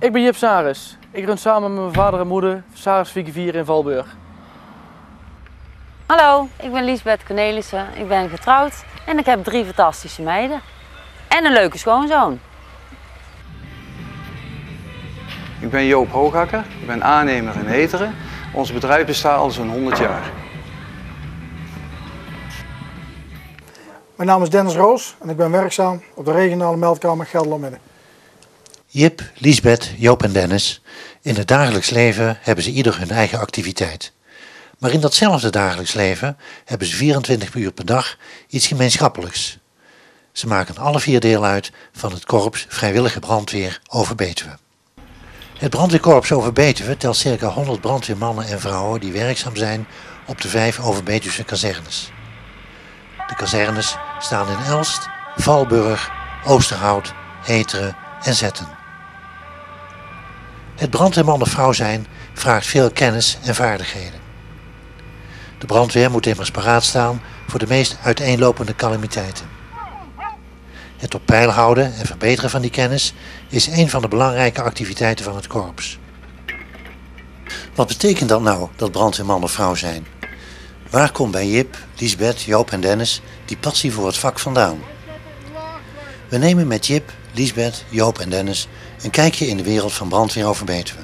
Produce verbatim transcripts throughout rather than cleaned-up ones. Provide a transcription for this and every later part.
Ik ben Jip Saris. Ik run samen met mijn vader en moeder Saris vierentveertig in Valburg. Hallo, ik ben Liesbeth Cornelissen. Ik ben getrouwd en ik heb drie fantastische meiden. En een leuke schoonzoon. Ik ben Joop Hoogakker, ik ben aannemer in Heteren. Ons bedrijf bestaat al zo'n honderd jaar. Mijn naam is Dennis Roos en ik ben werkzaam op de regionale meldkamer Gelderland-Midden. Jip, Liesbeth, Joop en Dennis. In het dagelijks leven hebben ze ieder hun eigen activiteit. Maar in datzelfde dagelijks leven hebben ze vierentwintig uur per dag iets gemeenschappelijks. Ze maken alle vier deel uit van het korps Vrijwillige Brandweer Overbetuwe. Het brandweerkorps Overbetuwe telt circa honderd brandweermannen en vrouwen die werkzaam zijn op de vijf Overbetuwse kazernes. De kazernes staan in Elst, Valburg, Oosterhout, Heteren en Zetten. Het brandweerman of vrouw zijn vraagt veel kennis en vaardigheden. De brandweer moet immers paraat staan voor de meest uiteenlopende calamiteiten. Het op peil houden en verbeteren van die kennis is een van de belangrijke activiteiten van het korps. Wat betekent dat nou, dat brandweerman of vrouw zijn? Waar komt bij Jip, Liesbeth, Joop en Dennis die passie voor het vak vandaan? We nemen met Jip, Liesbeth, Joop en Dennis een kijkje in de wereld van brandweer Overbetuwe.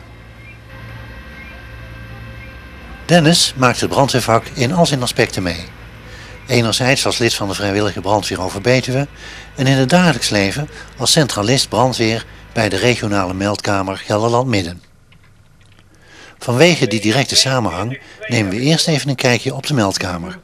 Dennis maakt het brandweervak in al zijn aspecten mee. Enerzijds als lid van de Vrijwillige Brandweer Overbetuwe en in het dagelijks leven als centralist brandweer bij de regionale meldkamer Gelderland-Midden. Vanwege die directe samenhang nemen we eerst even een kijkje op de meldkamer.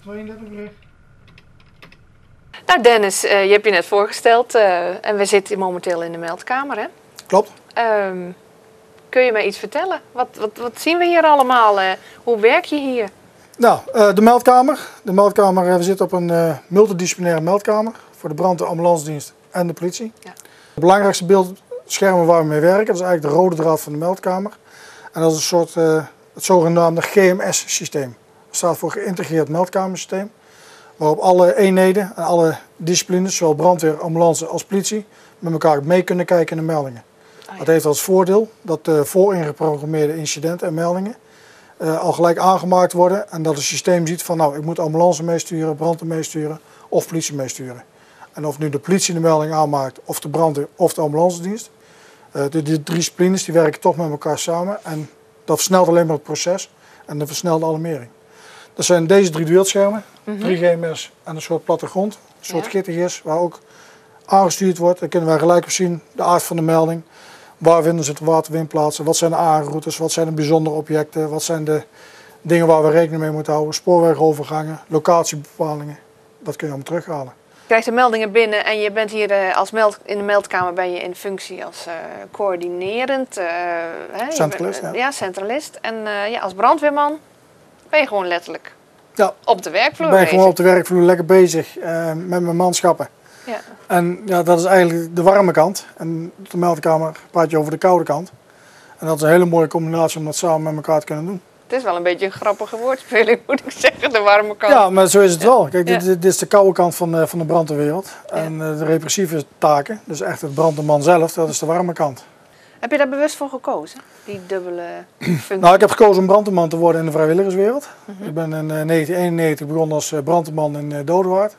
Nou Dennis, uh, je hebt je net voorgesteld uh, en we zitten momenteel in de meldkamer, hè? Klopt. Um, kun je mij iets vertellen? Wat, wat, wat zien we hier allemaal? Uh, hoe werk je hier? Nou, uh, de meldkamer. De meldkamer, uh, we zitten op een uh, multidisciplinaire meldkamer voor de brand- en ambulancedienst en de politie. Ja. Het belangrijkste beeldschermen waar we mee werken, dat is eigenlijk de rode draad van de meldkamer. En dat is een soort, uh, het zogenaamde G M S-systeem. Dat staat voor geïntegreerd meldkamersysteem. Waarop alle eenheden en alle disciplines, zowel brandweer, ambulance als politie, met elkaar mee kunnen kijken in de meldingen. Oh ja. Dat heeft als voordeel dat de vooringeprogrammeerde incidenten en meldingen uh, al gelijk aangemaakt worden. En dat het systeem ziet van nou, ik moet ambulance meesturen, brandweer meesturen of politie meesturen. En of nu de politie de melding aanmaakt, of de brandweer of de ambulancedienst. Uh, de, de drie disciplines die werken toch met elkaar samen. En dat versnelt alleen maar het proces en dat versnelt de alarmering. Dat zijn deze drie beeldschermen, mm-hmm. drie G M S en een soort plattegrond, een soort ja. gittergis waar ook aangestuurd wordt. Dan kunnen wij gelijk zien de aard van de melding, waar vinden ze het waterwindplaatsen, wat zijn de aanroutes, wat zijn de bijzondere objecten, wat zijn de dingen waar we rekening mee moeten houden, spoorwegovergangen, locatiebepalingen, dat kun je allemaal terughalen. Je krijgt de meldingen binnen en je bent hier als meld, in de meldkamer ben je in functie als uh, coördinerend, uh, centralist. Bent, ja. ja, centralist en uh, ja, als brandweerman ben je gewoon letterlijk ja. op de werkvloer ben je bezig. gewoon op de werkvloer lekker bezig uh, met mijn manschappen. Ja. En ja, dat is eigenlijk de warme kant. En op de meldkamer praat je over de koude kant. En dat is een hele mooie combinatie om dat samen met elkaar te kunnen doen. Het is wel een beetje een grappige woordspeling, moet ik zeggen, de warme kant. Ja, maar zo is het ja. wel. Kijk, dit, ja. dit is de koude kant van de, van de brandweerwereld. Ja. En uh, de repressieve taken, dus echt het brandweerman zelf, dat is de warme kant. Heb je daar bewust voor gekozen, die dubbele functie? Nou, ik heb gekozen om brandweerman te worden in de vrijwilligerswereld. Uh-huh. Ik ben in uh, negentien eenennegentig begonnen als uh, brandweerman in uh, Dodewaard.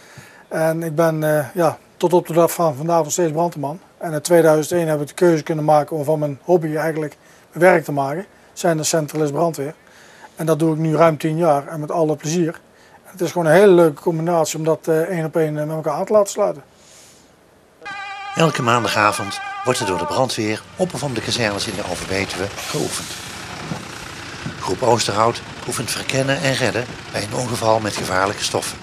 En ik ben uh, ja, tot op de dag van vandaag nog steeds brandweerman. En in tweeduizend één heb ik de keuze kunnen maken om van mijn hobby eigenlijk mijn werk te maken. Zijn de centralist brandweer. En dat doe ik nu ruim tien jaar en met alle plezier. En het is gewoon een hele leuke combinatie om dat uh, één op één uh, met elkaar aan te laten sluiten. Elke maandagavond wordt er door de brandweer op of om de kazernes in de Overbetuwe geoefend. Groep Oosterhout oefent verkennen en redden bij een ongeval met gevaarlijke stoffen.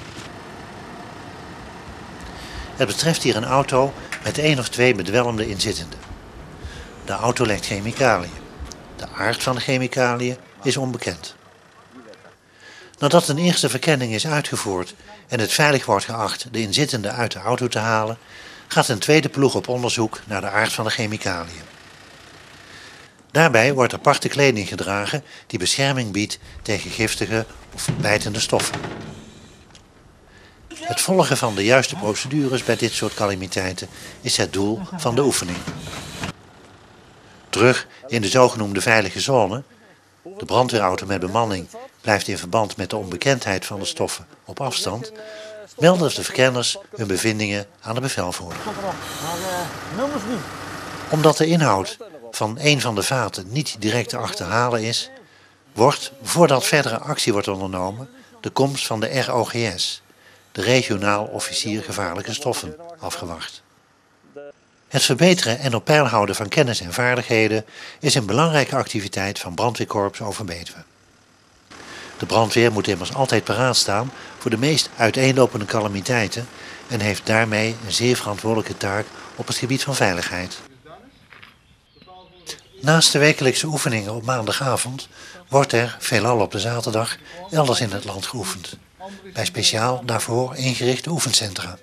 Het betreft hier een auto met één of twee bedwelmde inzittenden. De auto lekt chemicaliën. De aard van de chemicaliën is onbekend. Nadat een eerste verkenning is uitgevoerd en het veilig wordt geacht de inzittenden uit de auto te halen, gaat een tweede ploeg op onderzoek naar de aard van de chemicaliën. Daarbij wordt aparte kleding gedragen die bescherming biedt tegen giftige of bijtende stoffen. Het volgen van de juiste procedures bij dit soort calamiteiten is het doel van de oefening. Terug in de zogenoemde veilige zone. De brandweerauto met bemanning blijft in verband met de onbekendheid van de stoffen op afstand. Melden de verkenners hun bevindingen aan de bevelvoerder. Omdat de inhoud van een van de vaten niet direct te achterhalen is, wordt, voordat verdere actie wordt ondernomen, de komst van de R O G S, de Regionaal Officier Gevaarlijke Stoffen, afgewacht. Het verbeteren en op peil houden van kennis en vaardigheden is een belangrijke activiteit van Brandweerkorps Overbetuwe. De brandweer moet immers altijd paraat staan voor de meest uiteenlopende calamiteiten en heeft daarmee een zeer verantwoordelijke taak op het gebied van veiligheid. Naast de wekelijkse oefeningen op maandagavond wordt er, veelal op de zaterdag, elders in het land geoefend, bij speciaal daarvoor ingerichte oefencentra.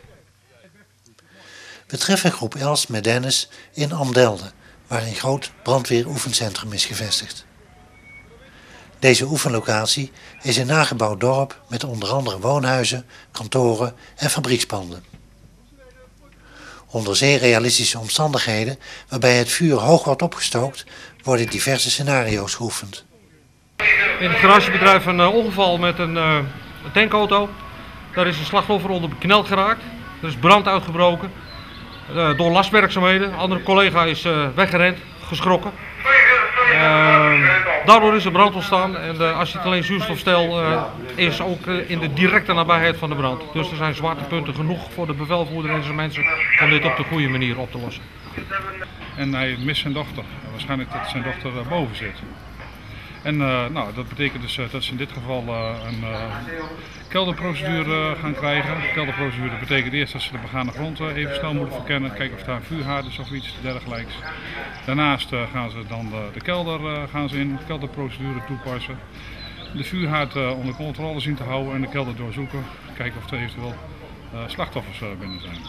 We treffen groep Els met Dennis in Amdelde, waar een groot brandweeroefencentrum is gevestigd. Deze oefenlocatie is een nagebouwd dorp met onder andere woonhuizen, kantoren en fabriekspanden. Onder zeer realistische omstandigheden, waarbij het vuur hoog wordt opgestookt, worden diverse scenario's geoefend. In het garagebedrijf een uh, ongeval met een, uh, een tankauto. Daar is een slachtoffer onder bekneld geraakt. Er is brand uitgebroken uh, door lastwerkzaamheden. Een andere collega is uh, weggerend, geschrokken. Uh, daardoor is er brand ontstaan en uh, als je het alleen zuurstofstel uh, is ook uh, in de directe nabijheid van de brand. Dus er zijn zwaartepunten genoeg voor de bevelvoerder en zijn mensen om dit op de goede manier op te lossen. En hij mist zijn dochter. Waarschijnlijk dat zijn dochter uh, boven zit. En uh, nou, dat betekent dus uh, dat ze in dit geval uh, een uh, kelderprocedure uh, gaan krijgen. De kelderprocedure betekent eerst dat ze de begane grond uh, even snel moeten verkennen, kijken of daar een vuurhaard is of iets dergelijks. Daarnaast uh, gaan ze dan de, de kelder uh, gaan ze in, de kelderprocedure toepassen. De vuurhaard uh, onder controle zien te houden en de kelder doorzoeken. Kijken of er eventueel uh, slachtoffers uh, binnen zijn.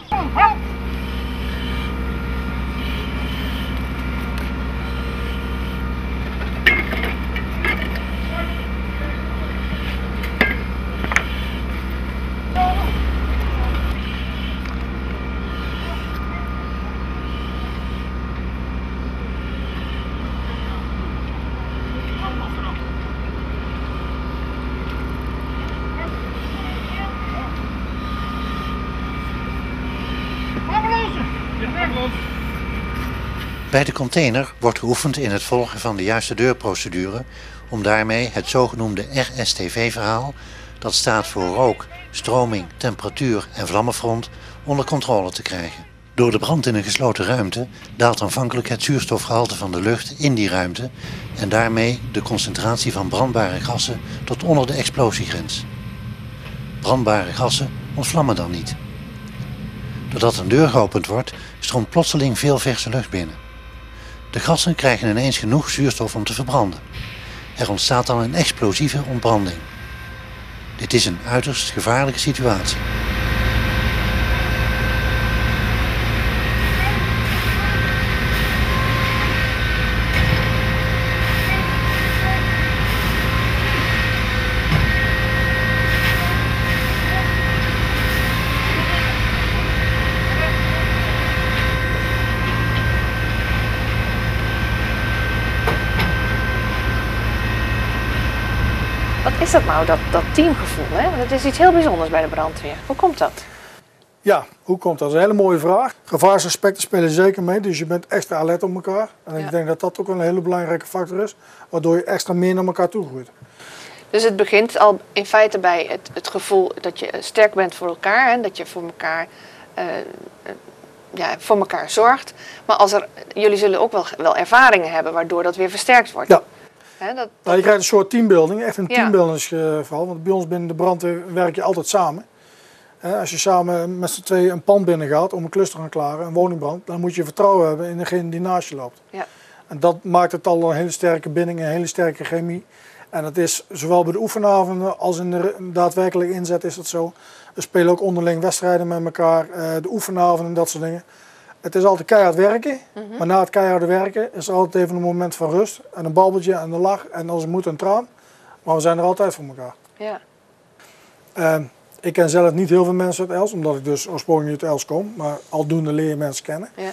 Bij de container wordt geoefend in het volgen van de juiste deurprocedure om daarmee het zogenoemde R S T V-verhaal, dat staat voor rook, stroming, temperatuur en vlammenfront, onder controle te krijgen. Door de brand in een gesloten ruimte daalt aanvankelijk het zuurstofgehalte van de lucht in die ruimte en daarmee de concentratie van brandbare gassen tot onder de explosiegrens. Brandbare gassen ontvlammen dan niet. Doordat een deur geopend wordt, stroomt plotseling veel verse lucht binnen. De gassen krijgen ineens genoeg zuurstof om te verbranden. Er ontstaat dan een explosieve ontbranding. Dit is een uiterst gevaarlijke situatie. Wat is dat nou, dat, dat teamgevoel? Hè? Want het is iets heel bijzonders bij de brandweer. Hoe komt dat? Ja, hoe komt dat? Dat is een hele mooie vraag. Gevaarsaspecten spelen zeker mee, dus je bent extra alert op elkaar. En Ja. ik denk dat dat ook een hele belangrijke factor is, waardoor je extra meer naar elkaar toe groeit. Dus het begint al in feite bij het, het gevoel dat je sterk bent voor elkaar. Hè? Dat je voor elkaar, uh, ja, voor elkaar zorgt. Maar als er, jullie zullen ook wel, wel ervaringen hebben waardoor dat weer versterkt wordt. Ja. Hè, dat, Nou, je krijgt een soort teambuilding, echt een Ja. teambuildingsverhaal. Want bij ons binnen de brandweer werk je altijd samen. Hè, als je samen met z'n tweeën een pand binnen gaat om een klus te gaan klaren, een woningbrand, dan moet je vertrouwen hebben in degene die naast je loopt. Ja. En dat maakt het al een hele sterke binding, een hele sterke chemie. En dat is zowel bij de oefenavonden als in de daadwerkelijke inzet is dat zo. We spelen ook onderling wedstrijden met elkaar, de oefenavonden en dat soort dingen. Het is altijd keihard werken, mm-hmm. maar na het keiharde werken is er altijd even een moment van rust. En een babbeltje en een lach en als het moet een traan. Maar we zijn er altijd voor elkaar. Ja. Uh, ik ken zelf niet heel veel mensen uit Els, omdat ik dus oorspronkelijk uit Els kom. Maar aldoende leer je mensen kennen. Ja.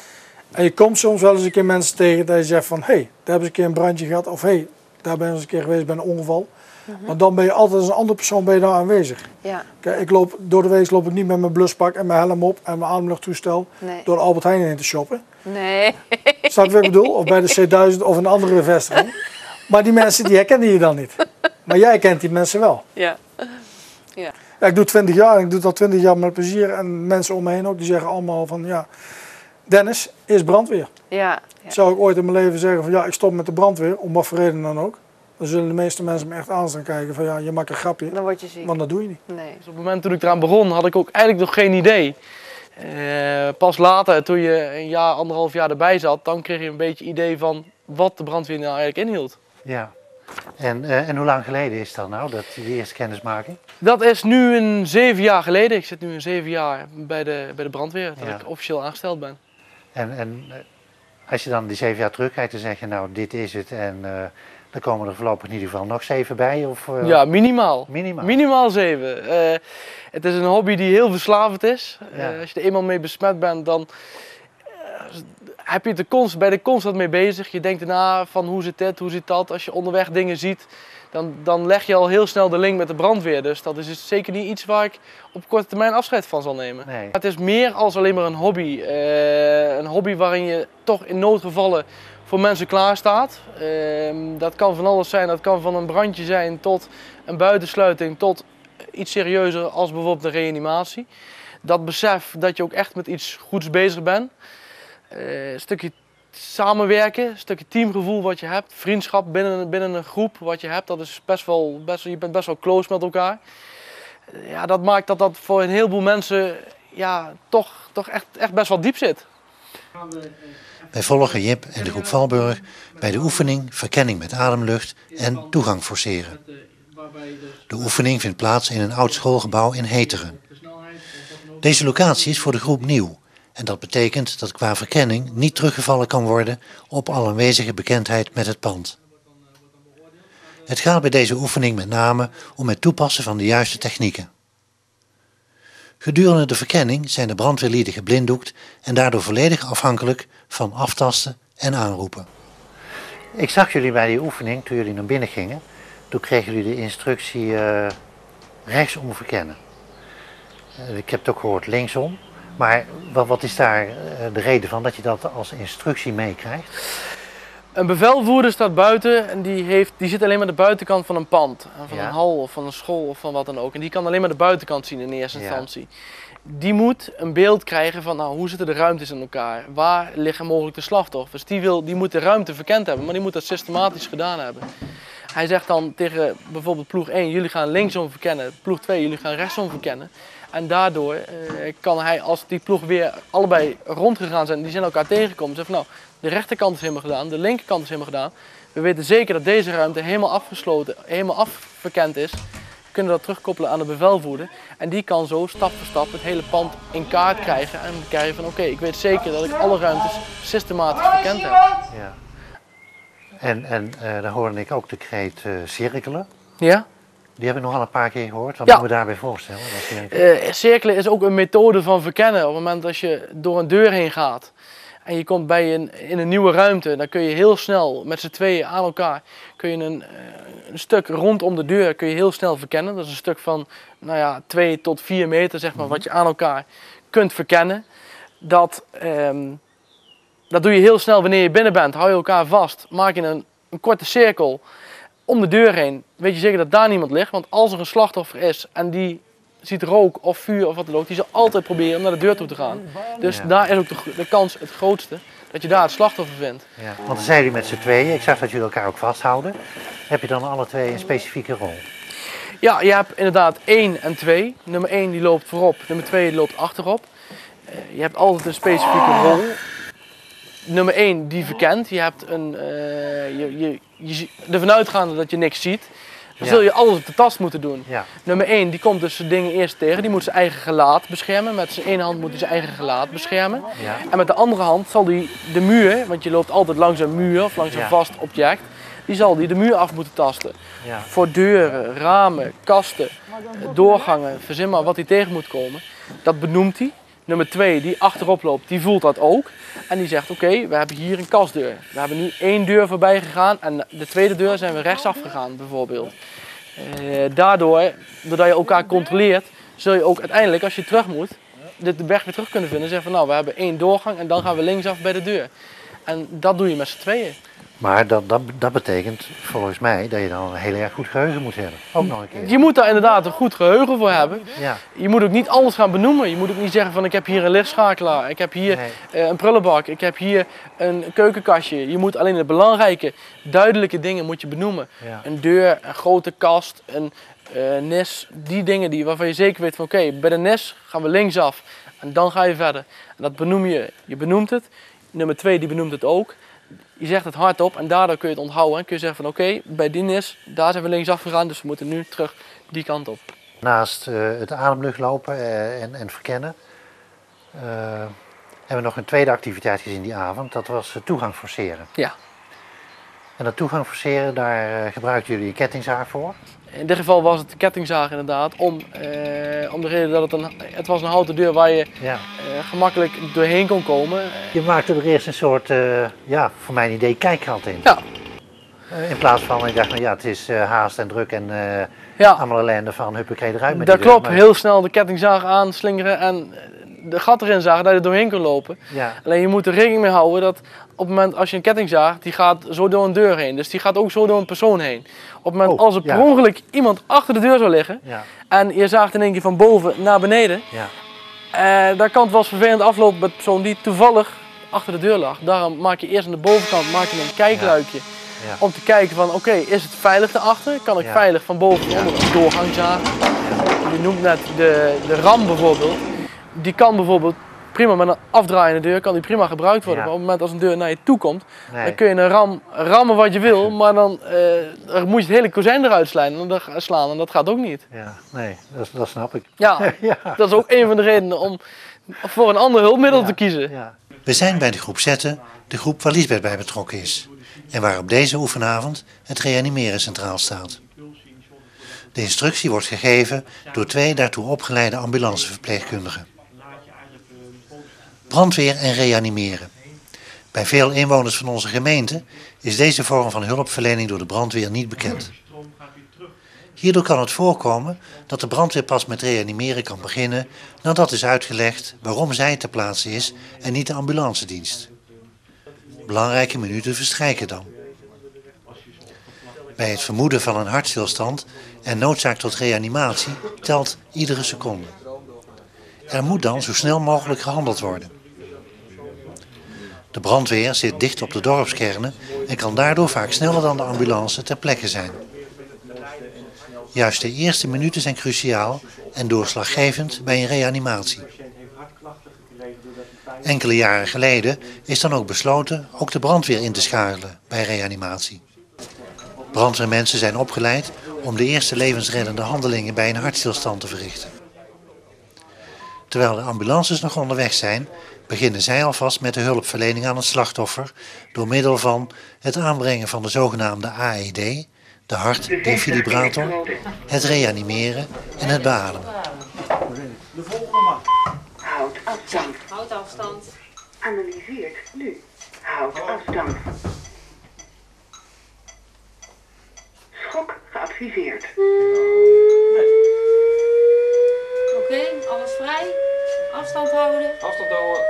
En je komt soms wel eens een keer mensen tegen dat je zegt van, hé, hey, daar hebben ze een keer een brandje gehad. Of hé, hey, daar ben je eens een keer geweest bij een ongeval. Mm-hmm. Maar dan ben je altijd als een andere persoon ben je daar aanwezig. Ja. Kijk, ik loop, door de week loop ik niet met mijn bluspak en mijn helm op en mijn ademluchttoestel Nee. door de Albert Heijn heen te shoppen. Nee. Snap je wat ik bedoel? Of bij de C duizend of een andere vestiging. Maar die mensen die herkennen je dan niet. Maar jij kent die mensen wel. Ja. Ja. Ja, ik doe twintig jaar en ik doe het al twintig jaar met plezier. En mensen om me heen ook, die zeggen allemaal van ja, Dennis is brandweer. Ja. Ja. Zou ik ooit in mijn leven zeggen van ja, ik stop met de brandweer, om wat voor reden dan ook. Dan zullen de meeste mensen me echt aan staan kijken van ja, je maakt een grapje. Dan word je ziek. Want dat doe je niet. Nee. Dus op het moment toen ik eraan begon, had ik ook eigenlijk nog geen idee. Uh, pas later, toen je een jaar, anderhalf jaar erbij zat, dan kreeg je een beetje idee van wat de brandweer nou eigenlijk inhield. Ja. En, uh, en hoe lang geleden is dat nou, dat die eerste kennismaking? Dat is nu een zeven jaar geleden. Ik zit nu een zeven jaar bij de, bij de brandweer, dat Ja. ik officieel aangesteld ben. En, en uh, als je dan die zeven jaar terugkijkt, dan zeg je nou dit is het en uh, dan komen er voorlopig in ieder geval nog zeven bij? Of, uh, Ja, minimaal. Minimaal. Minimaal zeven. Uh, het is een hobby die heel verslavend is. Ja. Uh, als je er eenmaal mee besmet bent, dan uh, heb je het de const, bij de constant mee bezig. Je denkt erna van hoe zit dit, hoe zit dat. Als je onderweg dingen ziet, dan, dan leg je al heel snel de link met de brandweer. Dus dat is dus zeker niet iets waar ik op korte termijn afscheid van zal nemen. Nee. Het is meer als alleen maar een hobby. Uh, een hobby waarin je toch in noodgevallen voor mensen klaarstaat. Uh, dat kan van alles zijn. Dat kan van een brandje zijn tot een buitensluiting, tot iets serieuzer als bijvoorbeeld een reanimatie. Dat besef dat je ook echt met iets goeds bezig bent. Uh, een stukje samenwerken, een stukje teamgevoel wat je hebt. Vriendschap binnen, binnen een groep wat je hebt. Dat is best wel, best, je bent best wel close met elkaar. Uh, ja, dat maakt dat dat voor een heleboel mensen ja, toch, toch echt, echt best wel diep zit. Wij volgen Jip en de groep Valburg bij de oefening Verkenning met ademlucht en toegang forceren. De oefening vindt plaats in een oud schoolgebouw in Heteren. Deze locatie is voor de groep nieuw en dat betekent dat qua verkenning niet teruggevallen kan worden op al aanwezige bekendheid met het pand. Het gaat bij deze oefening met name om het toepassen van de juiste technieken. Gedurende de verkenning zijn de brandweerlieden geblinddoekt en daardoor volledig afhankelijk van aftasten en aanroepen. Ik zag jullie bij die oefening, toen jullie naar binnen gingen, toen kregen jullie de instructie uh, rechtsom verkennen. Uh, ik heb het ook gehoord linksom, maar wat, wat is daar uh, de reden van dat je dat als instructie meekrijgt? Een bevelvoerder staat buiten en die, heeft, die zit alleen maar de buitenkant van een pand. Van Ja. een hal of van een school of van wat dan ook. En die kan alleen maar de buitenkant zien in eerste Ja. instantie. Die moet een beeld krijgen van nou, hoe zitten de ruimtes in elkaar? Waar liggen mogelijk de slachtoffers? Die, wil, die moet de ruimte verkend hebben, maar die moet dat systematisch gedaan hebben. Hij zegt dan tegen bijvoorbeeld ploeg één, jullie gaan linksom verkennen. Ploeg twee, jullie gaan rechtsom verkennen. En daardoor eh, kan hij, als die ploeg weer allebei rondgegaan zijn, die zijn elkaar tegengekomen, zeggen van nou, de rechterkant is helemaal gedaan, de linkerkant is helemaal gedaan. We weten zeker dat deze ruimte helemaal afgesloten, helemaal afverkend is. We kunnen dat terugkoppelen aan de bevelvoerder. En die kan zo stap voor stap het hele pand in kaart krijgen en krijgen van oké, okay, ik weet zeker dat ik alle ruimtes systematisch verkend heb. Ja. En, en uh, dan hoorde ik ook de kreet uh, cirkelen. Ja? Die heb ik nog al een paar keer gehoord. Wat Ja. moet je me daarbij voorstellen? Uh, cirkelen is ook een methode van verkennen. Op het moment dat je door een deur heen gaat en je komt bij een, in een nieuwe ruimte, dan kun je heel snel met z'n tweeën aan elkaar kun je een, uh, een stuk rondom de deur kun je heel snel verkennen. Dat is een stuk van nou ja, twee tot vier meter zeg maar, wat je aan elkaar kunt verkennen. Dat, um, dat doe je heel snel wanneer je binnen bent. Hou je elkaar vast, maak je een, een korte cirkel om de deur heen. Weet je zeker dat daar niemand ligt, want als er een slachtoffer is en die ziet rook of vuur of wat dan ook, die zal altijd proberen om naar de deur toe te gaan. Dus Ja. daar is ook de, de kans het grootste dat je daar het slachtoffer vindt. Ja. Want dan zijn jullie met z'n tweeën. Ik zag dat jullie elkaar ook vasthouden. Heb je dan alle twee een specifieke rol? Ja, je hebt inderdaad één en twee. Nummer één die loopt voorop, nummer twee die loopt achterop. Uh, je hebt altijd een specifieke rol. Nummer één die verkent. Je hebt een, uh, je, je, je, ervan uitgaande dat je niks ziet. Dan Ja. zul je alles op de tast moeten doen. Ja. Nummer één, die komt dus de dingen eerst tegen. Die moet zijn eigen gelaat beschermen. Met zijn ene hand moet hij zijn eigen gelaat beschermen. Ja. En met de andere hand zal hij de muur, want je loopt altijd langs een muur of langs een Ja. vast object. Die zal die de muur af moeten tasten. Ja. Voor deuren, ramen, kasten, doorgangen, verzin maar wat hij tegen moet komen. Dat benoemt hij. Nummer twee, die achterop loopt, die voelt dat ook. En die zegt, oké, okay, we hebben hier een kastdeur. We hebben nu één deur voorbij gegaan en de tweede deur zijn we rechtsaf gegaan bijvoorbeeld. Uh, daardoor, doordat je elkaar controleert, zul je ook uiteindelijk, als je terug moet, de, de weg weer terug kunnen vinden. Zeggen van, nou, we hebben één doorgang en dan gaan we linksaf bij de deur. En dat doe je met z'n tweeën. Maar dat, dat, dat betekent volgens mij dat je dan een heel erg goed geheugen moet hebben. Ook nog een keer. Je moet daar inderdaad een goed geheugen voor hebben. Ja. Je moet ook niet alles gaan benoemen. Je moet ook niet zeggen van ik heb hier een lichtschakelaar, ik heb hier nee. uh, een prullenbak, ik heb hier een keukenkastje. Je moet alleen de belangrijke, duidelijke dingen moet je benoemen. Ja. Een deur, een grote kast, een uh, nis, die dingen die, waarvan je zeker weet van oké, okay, bij de nis gaan we linksaf en dan ga je verder. En dat benoem je, je benoemt het. Nummer twee die benoemt het ook. Je zegt het hardop en daardoor kun je het onthouden. En kun je zeggen van oké, okay, bij die nis, daar zijn we linksaf gegaan, dus we moeten nu terug die kant op. Naast uh, het ademlucht lopen uh, en, en verkennen, uh, hebben we nog een tweede activiteit gezien die avond. Dat was uh, toegang forceren. Ja. En dat toegang forceren, daar uh, gebruikten jullie een kettingzaag voor? In dit geval was het de kettingzaag inderdaad, om, uh, om de reden dat het een, het was een houten deur waar je ja. uh, gemakkelijk doorheen kon komen. Je maakte er eerst een soort, uh, ja, voor mijn idee, kijkrand in. Ja. Uh, in plaats van, ik dacht, nou ja, het is uh, haast en druk en uh, ja. allemaal ellende van huppakee eruit met dat die deur. klopt, heel snel de kettingzaag aanslingeren en de gat erin zagen dat je er doorheen kon lopen. Ja. Alleen je moet er rekening mee houden dat op het moment als je een kettingzaag, die gaat zo door een deur heen. Dus die gaat ook zo door een persoon heen. Op het moment oh, als er per ja. ongeluk iemand achter de deur zou liggen ja. en je zaagt in één keer van boven naar beneden, ja. uh, dan kan het wel eens vervelend aflopen met de persoon die toevallig achter de deur lag. Daarom maak je eerst aan de bovenkant maak je een kijkluikje. Ja. Ja. Om te kijken van oké, okay, is het veilig daarachter? Kan ik ja. veilig van boven ja. onder een doorgang zagen? Ja. Je noemt net de, de ram bijvoorbeeld. Die kan bijvoorbeeld prima met een afdraaiende deur kan die prima gebruikt worden. Ja. Maar op het moment als een deur naar je toe komt, nee. dan kun je een ram rammen wat je wil, maar dan, uh, dan moet je het hele kozijn eruit slaan, slaan en dat gaat ook niet. Ja, nee, dat, dat snap ik. Ja, ja, dat is ook een van de redenen om voor een ander hulpmiddel ja. te kiezen. Ja. We zijn bij de groep Zetten, de groep waar Liesbeth bij betrokken is. En waar op deze oefenavond het reanimeren centraal staat. De instructie wordt gegeven door twee daartoe opgeleide ambulanceverpleegkundigen. Brandweer en reanimeren. Bij veel inwoners van onze gemeente is deze vorm van hulpverlening door de brandweer niet bekend. Hierdoor kan het voorkomen dat de brandweer pas met reanimeren kan beginnen nadat is uitgelegd waarom zij ter plaatse is en niet de ambulancedienst. Belangrijke minuten verstrijken dan. Bij het vermoeden van een hartstilstand en noodzaak tot reanimatie telt iedere seconde. Er moet dan zo snel mogelijk gehandeld worden. De brandweer zit dicht op de dorpskernen en kan daardoor vaak sneller dan de ambulance ter plekke zijn. Juist de eerste minuten zijn cruciaal en doorslaggevend bij een reanimatie. Enkele jaren geleden is dan ook besloten ook de brandweer in te schakelen bij reanimatie. Brandweermensen zijn opgeleid om de eerste levensreddende handelingen bij een hartstilstand te verrichten. Terwijl de ambulances nog onderweg zijn, beginnen zij alvast met de hulpverlening aan het slachtoffer door middel van het aanbrengen van de zogenaamde A E D, de hartdefibrillator, het reanimeren en het beademen. De volgende man. Houd afstand. Houd afstand. Analyseert nu. Houd afstand. Schok geadviseerd. Oké, okay, alles vrij. Afstand houden. Afstand houden.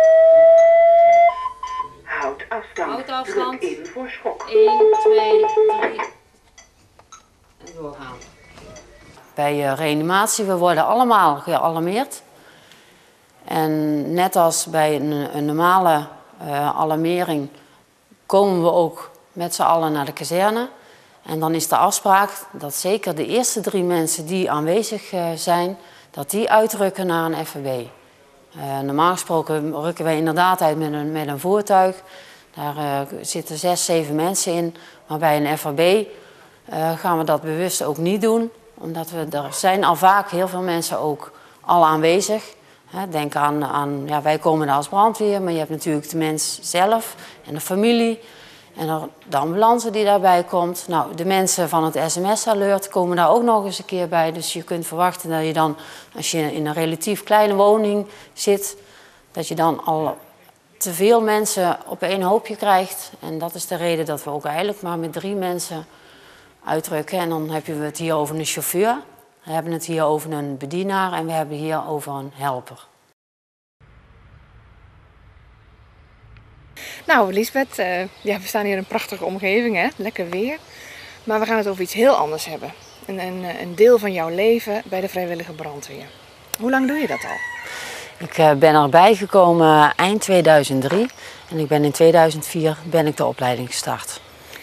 Houd afstand. Houd afstand. Druk in voor schok. één, twee, drie. En doorgaan. Bij uh, reanimatie, we worden allemaal gealarmeerd. En net als bij een, een normale uh, alarmering komen we ook met z'n allen naar de kazerne. En dan is de afspraak dat zeker de eerste drie mensen die aanwezig uh, zijn, dat die uitrukken naar een F R B. Uh, normaal gesproken rukken wij inderdaad uit met een, met een voertuig. Daar uh, zitten zes, zeven mensen in. Maar bij een F R B uh, gaan we dat bewust ook niet doen. Omdat we, er zijn al vaak heel veel mensen ook al aanwezig. Hè, denk aan, aan ja, wij komen daar als brandweer, maar je hebt natuurlijk de mens zelf en de familie. En de ambulance die daarbij komt. Nou, de mensen van het S M S-alert komen daar ook nog eens een keer bij. Dus je kunt verwachten dat je dan, als je in een relatief kleine woning zit, dat je dan al te veel mensen op één hoopje krijgt. En dat is de reden dat we ook eigenlijk maar met drie mensen uitdrukken. En dan hebben we het hier over een chauffeur, we hebben het hier over een bedienaar en we hebben hier over een helper. Nou, Liesbeth, uh, ja, we staan hier in een prachtige omgeving, hè? Lekker weer. Maar we gaan het over iets heel anders hebben. Een, een, een deel van jouw leven bij de vrijwillige brandweer. Hoe lang doe je dat al? Ik uh, ben erbij gekomen eind tweeduizend drie en ik ben in tweeduizend vier ben ik de opleiding gestart.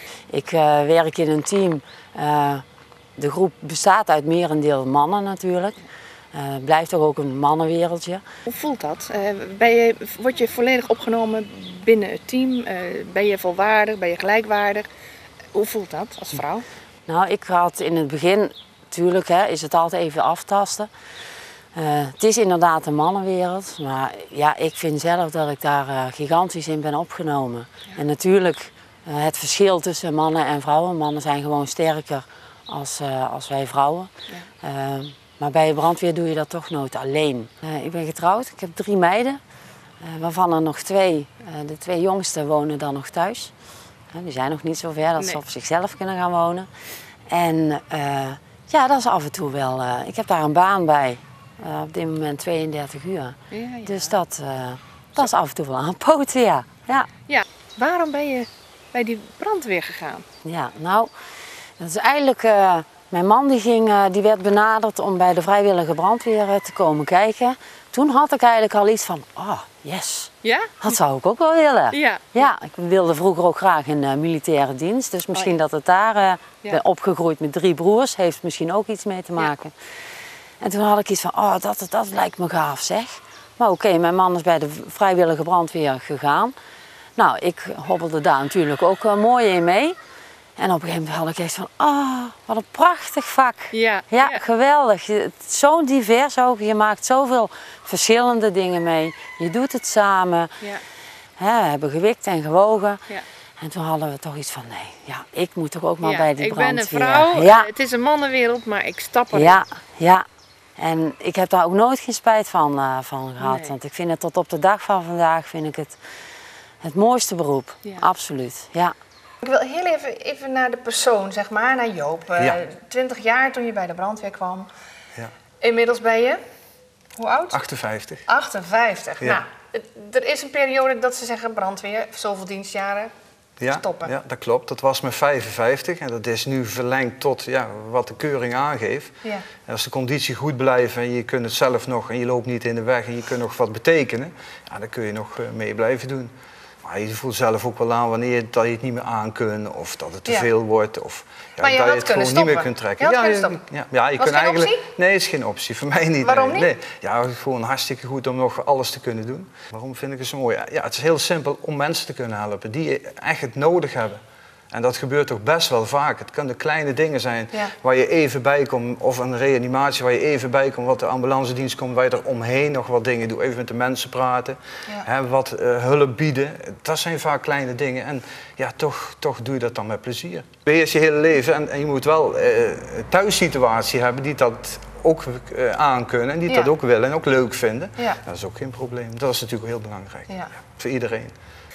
Ik uh, werk in een team. Uh, de groep bestaat uit merendeel mannen natuurlijk. Het uh, blijft toch ook een mannenwereldje. Hoe voelt dat? Uh, ben je, word je volledig opgenomen binnen het team? Uh, ben je volwaardig? Ben je gelijkwaardig? Hoe voelt dat als vrouw? Nou, ik had in het begin, natuurlijk hè, is het altijd even aftasten. Uh, het is inderdaad een mannenwereld, maar ja, ik vind zelf dat ik daar uh, gigantisch in ben opgenomen. Ja. En natuurlijk uh, het verschil tussen mannen en vrouwen. Mannen zijn gewoon sterker als, uh, als wij vrouwen. Ja. Uh, maar bij de brandweer doe je dat toch nooit alleen. Uh, ik ben getrouwd, ik heb drie meiden, uh, waarvan er nog twee, uh, de twee jongsten wonen dan nog thuis. Uh, die zijn nog niet zo ver dat nee. ze op zichzelf kunnen gaan wonen. En uh, ja, dat is af en toe wel, uh, ik heb daar een baan bij. Uh, op dit moment tweeëndertig uur. Ja, ja. Dus dat, uh, dat is af en toe wel aanpoten, ja. ja. Ja. Waarom ben je bij die brandweer gegaan? Ja, nou, dat is eigenlijk... Uh, mijn man die ging, uh, die werd benaderd om bij de vrijwillige brandweer uh, te komen kijken. Toen had ik eigenlijk al iets van, oh, yes. Ja? Dat zou ik ook wel willen. Ja. Ja, ik wilde vroeger ook graag in uh, militaire dienst. Dus misschien oh, ja. dat het daar... Uh, ja. ben opgegroeid met drie broers, heeft misschien ook iets mee te maken. Ja. En toen had ik iets van, oh, dat, dat lijkt me gaaf zeg. Maar oké, okay, mijn man is bij de vrijwillige brandweer gegaan. Nou, ik hobbelde daar natuurlijk ook uh, mooi in mee. En op een gegeven moment had ik echt van, oh, wat een prachtig vak. Ja, ja, ja. geweldig. Zo divers ook. Je maakt zoveel verschillende dingen mee. Je doet het samen. Ja. He, we hebben gewikt en gewogen. Ja. En toen hadden we toch iets van, nee, ja, ik moet toch ook maar ja, bij die ik brandweer. Ik ben een vrouw, ja. het is een mannenwereld, maar ik stap erin. Ja, ja. En ik heb daar ook nooit geen spijt van, uh, van gehad. Nee. Want ik vind het tot op de dag van vandaag vind ik het, het mooiste beroep. Ja. Absoluut, ja. Ik wil heel even, even naar de persoon, zeg maar, naar Joop. Uh, ja. twintig jaar toen je bij de brandweer kwam. Ja. Inmiddels ben je, hoe oud? achtenvijftig. achtenvijftig, ja. Nou, er is een periode dat ze zeggen brandweer, zoveel dienstjaren. Ja, stoppen. Ja, dat klopt. Dat was met vijfenvijftig en dat is nu verlengd tot ja, wat de keuring aangeeft. Ja. En als de conditie goed blijft en je kunt het zelf nog en je loopt niet in de weg en je kunt nog wat betekenen, ja, dan kun je nog mee blijven doen. Maar je voelt zelf ook wel aan wanneer dat je het niet meer aan kunt of dat het te ja. veel wordt. Of ja, maar je dat je het gewoon stoppen. niet meer kunt trekken. Je ja, je, ja, ja, je Was kunt geen eigenlijk. Optie? Nee, het is geen optie. Voor mij niet. Waarom nee. niet? Nee. Ja, gewoon hartstikke goed om nog alles te kunnen doen. Waarom vind ik het zo mooi? Ja, het is heel simpel om mensen te kunnen helpen die echt het nodig hebben. En dat gebeurt toch best wel vaak. Het kunnen kleine dingen zijn ja. waar je even bij komt, of een reanimatie waar je even bij komt, wat de ambulance dienst komt, waar je er omheen nog wat dingen doet. Even met de mensen praten, ja. hè, wat uh, hulp bieden. Dat zijn vaak kleine dingen en ja, toch, toch doe je dat dan met plezier. Beheers je hele leven en, en je moet wel uh, een thuissituatie hebben die dat ook uh, aankunnen en die ja. dat ook willen en ook leuk vinden. Ja. Dat is ook geen probleem. Dat is natuurlijk heel belangrijk ja. Ja, voor iedereen.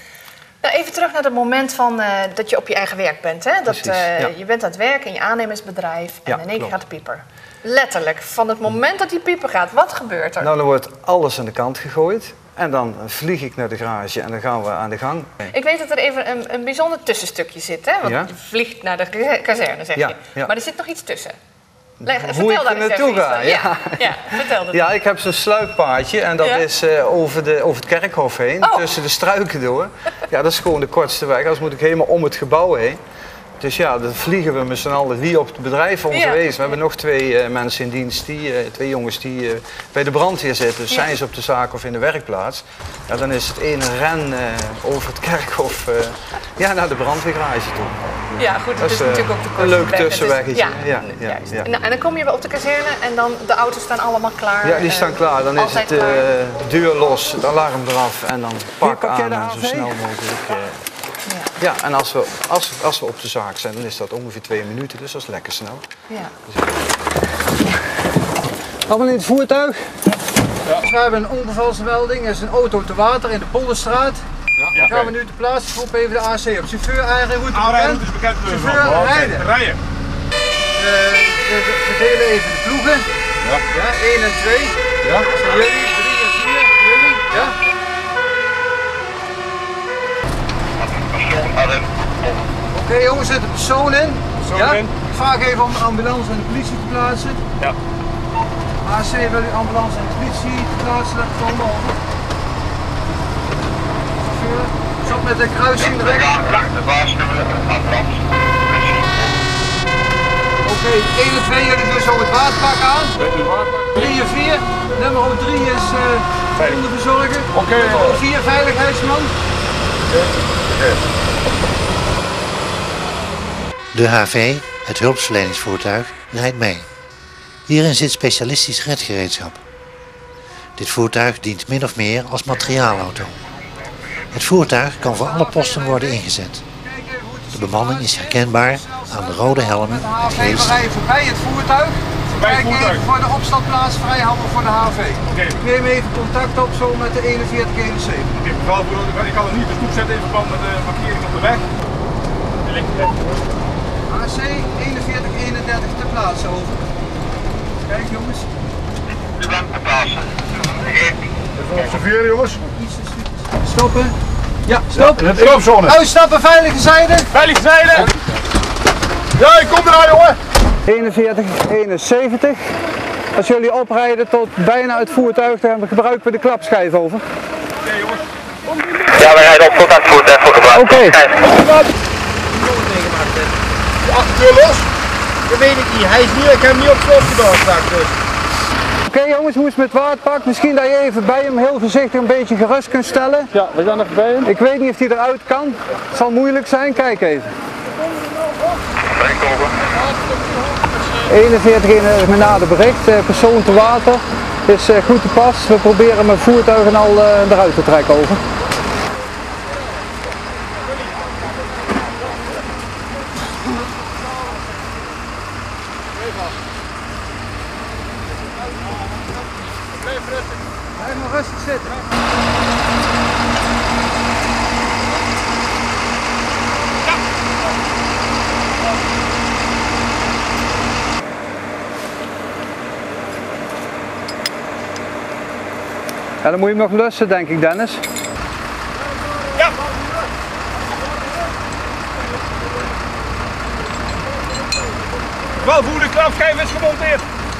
Nou, even terug naar het moment van, uh, dat je op je eigen werk bent. Hè? Dat, uh, ja. Je bent aan het werk in je aannemersbedrijf en ja, in één keer gaat de pieper. Letterlijk, van het moment dat die pieper gaat, wat gebeurt er? Nou, dan wordt alles aan de kant gegooid. En dan vlieg ik naar de garage en dan gaan we aan de gang. Ik weet dat er even een, een bijzonder tussenstukje zit. Hè? Want ja? je vliegt naar de kazerne, zeg ja, je. Ja. Maar er zit nog iets tussen. Leg, Hoe vertel ik daar er naartoe ga, ja. Ja, ja, vertel dat. Ja, ik heb zo'n sluippaadje en dat ja? is uh, over, de, over het kerkhof heen, oh. tussen de struiken door. Ja, dat is gewoon de kortste weg, anders moet ik helemaal om het gebouw heen. Dus ja, dan vliegen we met z'n allen wie op het bedrijf onderwees. Ja. We hebben nog twee uh, mensen in dienst, die, uh, twee jongens die uh, bij de brandweer zitten. Dus ja. zijn ze op de zaak of in de werkplaats. Ja, dan is het ene ren uh, over het kerkhof uh, ja, naar de brandweergarage toe. Ja, goed, dat, dat is uh, natuurlijk ook de kortste een leuk weg. tussenweggetje. Ja, ja, ja, ja. Nou, en dan kom je op de kazerne en dan de auto's staan allemaal klaar. Ja, die staan klaar. Dan is het uh, de deur los, het alarm eraf en dan pak aan en zo snel mogelijk. Uh, Ja. Ja, en als we, als, als we op de zaak zijn, dan is dat ongeveer twee minuten, dus dat is lekker snel. Ja. Allemaal in het voertuig. Ja. We hebben een ongevalsmelding, er is een auto te water in de Polderstraat. Ja. Dan gaan we nu te plaatsen, groep even de A C op. Chauffeur aanrijden, aanrijden is bekend. Chauffeur oh, rijden. Rijden. Uh, we verdelen even de ploegen. Ja. Ja, één en twee. Ja. Dat zijn jullie, drie en vier. Jullie, ja. Oké okay, jongens, zet de persoon in. Persoon ja? in. Ik vraag even om de ambulance en de politie te plaatsen. Ja. A C wil u ambulance en de politie te plaatsen, dat van boven. Stop met de kruising direct. De waarschuwen, ambulance. Oké, okay, één en twee jullie doen zo het waterpak aan. drie en vier. Nummer drie is uh, onderverzorgen. Okay, nummer vier veiligheidsman. Okay. De H V, het hulpverleningsvoertuig, rijdt mee. Hierin zit specialistisch redgereedschap. Dit voertuig dient min of meer als materiaalauto. Het voertuig kan voor alle posten worden ingezet. De bemanning is herkenbaar aan de rode helmen en gele strippen. We rijden voorbij het voertuig. Kijk even voor de opstapplaats vrijhouden voor de H V. Okay. Ik neem even contact op zo met de eenenveertig eenenzeventig. Okay, mevrouw, ik kan het niet de stoep zetten in verband met de markering op de weg. A C eenenveertig eenendertig te plaatsen over. Kijk jongens. U bent te plaatsen. Even observeren jongens. Stoppen. Ja, stop. Ja, stopzone. Uitstappen, veilige zijde. Veilige zijde. Ja, ik kom eraan jongen. eenenveertig eenenzeventig. Als jullie oprijden tot bijna het voertuig, dan gebruiken we de klapschijf over. Oké okay, jongens. Ja, wij rijden op tot aan het voertuig voor gebruik. Oké. Okay. De achterdeur los? Dat weet ik niet. Hij is niet, ik heb hem niet op slot gedaan straks dus. Oké okay, jongens, hoe is het met waterpak? Misschien dat je even bij hem heel voorzichtig een beetje gerust kunt stellen. Ja, we gaan even bij hem. Ik weet niet of hij eruit kan. Het zal moeilijk zijn. Kijk even. eenenveertig eenendertig met nader bericht. Persoon te water is goed te pas. We proberen mijn voertuigen al eruit te trekken over. Blijf maar rustig zitten. Ja, dan moet je hem nog lussen, denk ik, Dennis. Ja. Wel voer de klapschijf is gemonteerd.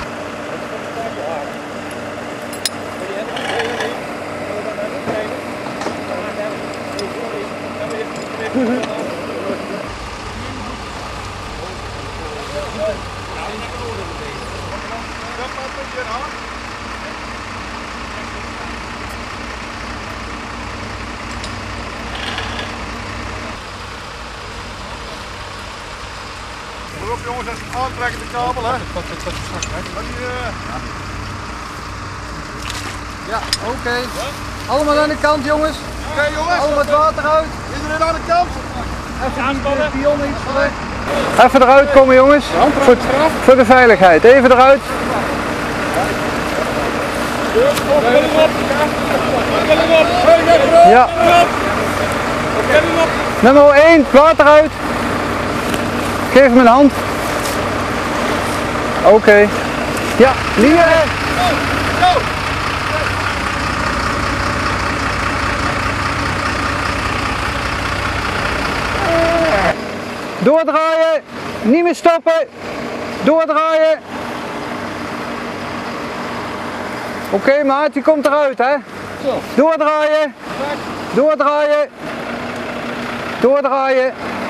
Op jongens, dat is een aantrekken de kabel hè. Ja, oké. Okay. Ja? Allemaal aan de kant jongens. Oké okay, jongens. Allemaal het water uit. Iedereen aan de kant. Even de pion iets weg. Even eruit komen jongens. Voor, voor de veiligheid. Even eruit. Ja. Nummer één, water uit. Geef hem een hand. Oké. Okay. Ja, lieren. Doordraaien. Niet meer stoppen. Doordraaien. Oké okay, maat, die komt eruit hè. Doordraaien. Doordraaien. Doordraaien.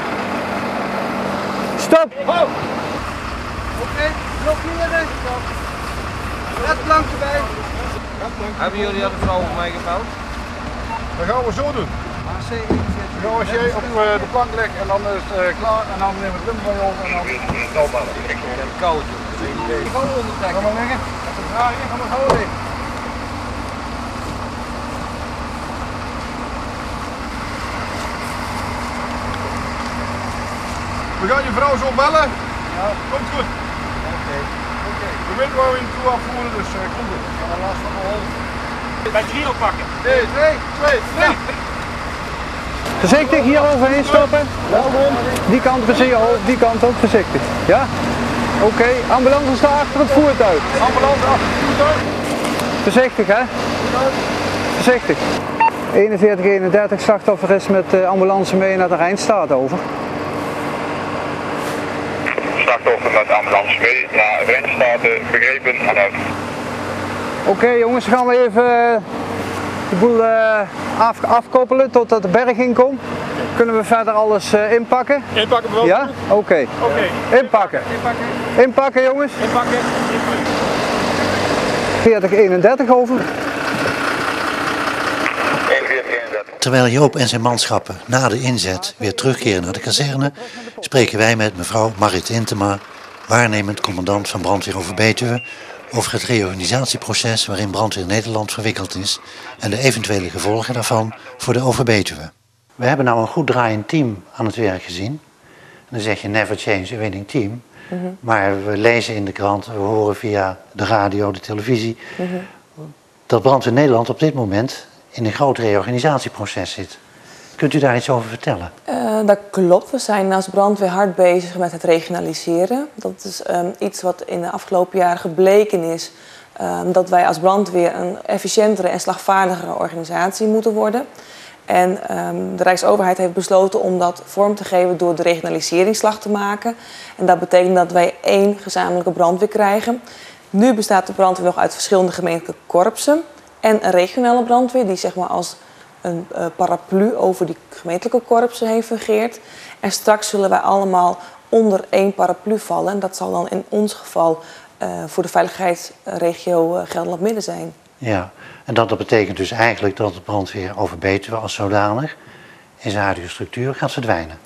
Stop! Oh. Oké, okay, blok hier rechtop. Redplank erbij. Hebben jullie dat de vrouw voor mij gebeld? Dat gaan we zo doen. Dan als jij op uh, de plank legt en dan is het uh, klaar en dan nemen we het lim van je om en dan doodbellen. Ik heb het koud. Gewoon ondertrekken. Ga maar liggen. Ja, hier gaan we gewoon liggen. We gaan je vrouw zo bellen. Ja. Komt goed. Oké. Oké. We weten waar we je toe afvoeren, dus uh, komt goed. Ik ga er last van de hol. Bij drie oppakken. één, twee, twee, drie. Voorzichtig hier overheen stoppen. Wel doen. Die kant verzin je hoofd, die kant ook voorzichtig. Ja? Oké, okay. Ambulance staat achter het voertuig. Ambulance achter het voertuig. Voorzichtig hè? Voorzichtig. eenenveertig eenendertig, slachtoffer is met de ambulance mee naar de Rijnstaat, over. Slachtoffer met ambulance mee naar Rijnstaat, begrepen en uit. Oké okay, jongens, gaan we even de boel uh, af, afkoppelen totdat de berging komt. Kunnen we verder alles uh, inpakken? Inpakken we wel. Ja? Oké. Okay. Okay. Inpakken. Inpakken. Inpakken jongens. Inpakken. veertig eenendertig over. Terwijl Joop en zijn manschappen na de inzet weer terugkeren naar de kazerne, spreken wij met mevrouw Marit Intema, waarnemend commandant van Brandweer Overbetuwe, over het reorganisatieproces waarin Brandweer Nederland verwikkeld is en de eventuele gevolgen daarvan voor de Overbetuwe. We hebben nou een goed draaiend team aan het werk gezien. En dan zeg je never change a winning team. Mm-hmm. Maar we lezen in de krant, we horen via de radio, de televisie, mm-hmm. dat Brandweer Nederland op dit moment in een groot reorganisatieproces zit. Kunt u daar iets over vertellen? Uh, dat klopt. We zijn als brandweer hard bezig met het regionaliseren. Dat is um, iets wat in de afgelopen jaren gebleken is. Um, dat wij als brandweer een efficiëntere en slagvaardigere organisatie moeten worden. En um, de Rijksoverheid heeft besloten om dat vorm te geven door de regionaliseringsslag te maken. En dat betekent dat wij één gezamenlijke brandweer krijgen. Nu bestaat de brandweer nog uit verschillende gemeentelijke korpsen. En een regionale brandweer die zeg maar als een uh, paraplu over die gemeentelijke korpsen heen fungeert. En straks zullen wij allemaal onder één paraplu vallen. En dat zal dan in ons geval uh, voor de veiligheidsregio uh, Gelderland-Midden zijn. Ja, en dat, dat betekent dus eigenlijk dat de brandweer Overbetuwe als zodanig in zijn huidige structuur gaat verdwijnen.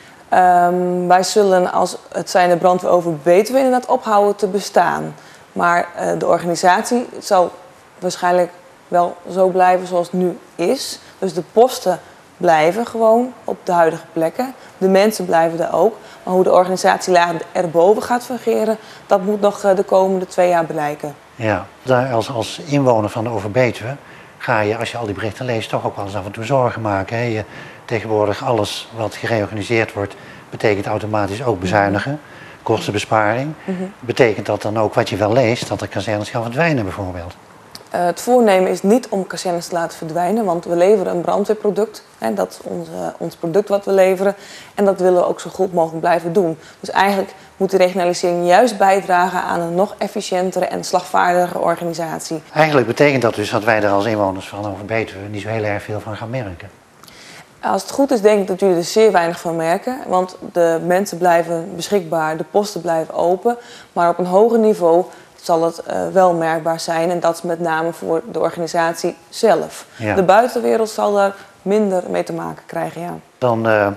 Um, wij zullen als het zijnde brandweer Overbetuwe inderdaad ophouden te bestaan. Maar uh, de organisatie zal waarschijnlijk wel zo blijven zoals het nu is. Dus de posten blijven gewoon op de huidige plekken. De mensen blijven er ook. Maar hoe de organisatie erboven gaat fungeren, dat moet nog de komende twee jaar blijken. Ja, daar als, als inwoner van de Overbetuwe ga je, als je al die berichten leest, toch ook wel eens af en toe zorgen maken. Hè? Je, tegenwoordig alles wat gereorganiseerd wordt, betekent automatisch ook bezuinigen. Kostenbesparing. Mm-hmm. Betekent dat dan ook wat je wel leest, dat de kazernes gaan verdwijnen bijvoorbeeld? Uh, het voornemen is niet om kazernes te laten verdwijnen, want we leveren een brandweerproduct. Hè, dat is onze, ons product wat we leveren en dat willen we ook zo goed mogelijk blijven doen. Dus eigenlijk moet die regionalisering juist bijdragen aan een nog efficiëntere en slagvaardigere organisatie. Eigenlijk betekent dat dus dat wij er als inwoners van Overbetuwe niet zo heel erg veel van gaan merken. Als het goed is, denk ik dat jullie er zeer weinig van merken, want de mensen blijven beschikbaar, de posten blijven open, maar op een hoger niveau zal het uh, wel merkbaar zijn. En dat is met name voor de organisatie zelf. Ja. De buitenwereld zal daar minder mee te maken krijgen, ja. Dan uh,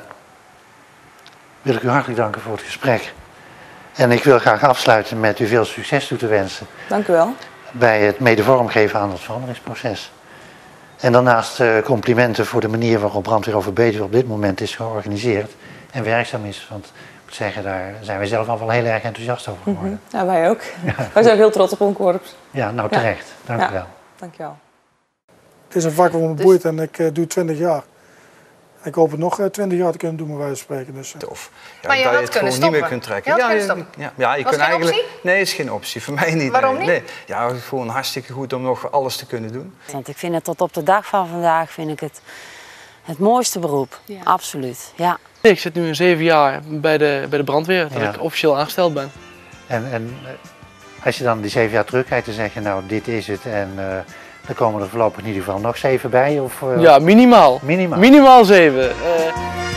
wil ik u hartelijk danken voor het gesprek. En ik wil graag afsluiten met u veel succes toe te wensen. Dank u wel. Bij het mede vormgeven aan het veranderingsproces. En daarnaast uh, complimenten voor de manier waarop Brandweer Overbetuwe op dit moment is georganiseerd en werkzaam is. Want ik moet zeggen, daar zijn wij zelf al wel heel erg enthousiast over geworden. Mm-hmm. Ja, wij ook. Ja. Wij zijn ook heel trots op ons korps. Ja, nou terecht. Ja. Dank u wel. Ja, dank je wel. Het is een vak waar me dus boeit en ik uh, doe twintig jaar. Ik hoop het nog twintig jaar te kunnen doen, bij wijze van spreken. Dus, uh. Tof. Ja, maar je dat had je het kunnen gewoon stoppen. niet meer kunt trekken. Je had ja, kunnen stoppen. Ja, ja, je Was kunt geen eigenlijk. Optie? Nee, is geen optie. Voor mij niet. Waarom nee. niet? Nee. Ja, gewoon hartstikke goed om nog alles te kunnen doen. Want ik vind het tot op de dag van vandaag vind ik het, het mooiste beroep. Ja. Absoluut. Ja. Ik zit nu een zeven jaar bij de, bij de brandweer, dat ja. ik officieel aangesteld ben. En, en als je dan die zeven jaar terugkijkt, dan zeg je nou dit is het en uh, dan komen er voorlopig in ieder geval nog zeven bij? Of, uh... Ja, minimaal. Minimaal. Minimaal zeven. Uh...